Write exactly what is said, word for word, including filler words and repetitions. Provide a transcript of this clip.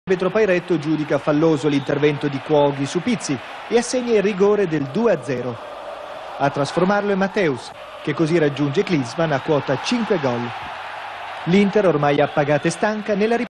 L'arbitro Pairetto giudica falloso l'intervento di Cuoghi su Pizzi e assegna il rigore del due a zero. A trasformarlo è Matteus, che così raggiunge Klinsmann a quota cinque gol. L'Inter, ormai appagata e stanca, nella ripresa